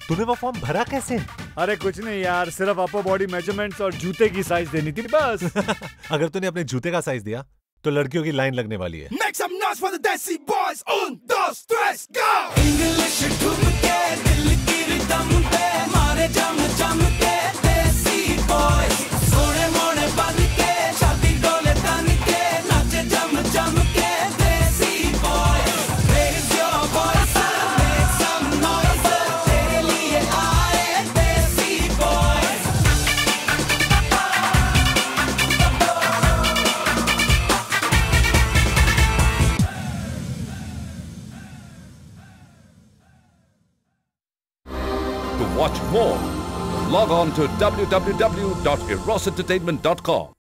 तूने वो फॉर्म भरा कैसे? अरे कुछ नहीं यार, सिर्फ अपर बॉडी मेजरमेंट्स और जूते की साइज देनी थी बस। अगर तूने अपने जूते का साइज दिया तो लड़कियों की लाइन लगने वाली है। Make some noise for the Desi boys. 1, 2, 3, go. English ठुमके दिल की रिदम पे मारे जम जम के Desi boys. सोने मोने बन के छाती डोले तन के नाचे जम जम के Desi boys. Raise your voice, make some noise. तेरे लिए आए Desi boys. To watch more, log on to www.erosentertainment.com.